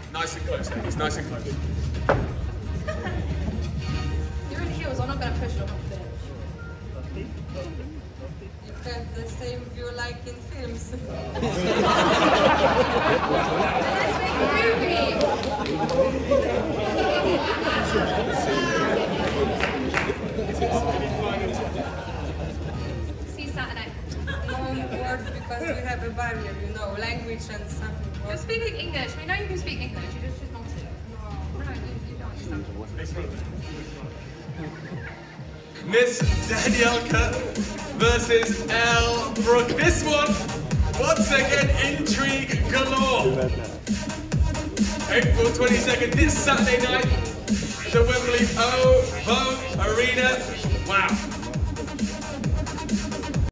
Nice and close, ladies, nice and close. You're in heels, I'm not going to push you off the bench. You have the same view like in films. Let's make a movie! See you Saturday. Won't work because we have a barrier, you know, language and something. You're speaking English. We know you can speak English. You just choose not to. No, you don't understand. Ms Danielka versus Elle Brooke. This one, once again, intrigue galore. April 22nd, this Saturday night, the Wembley O Arena. Wow.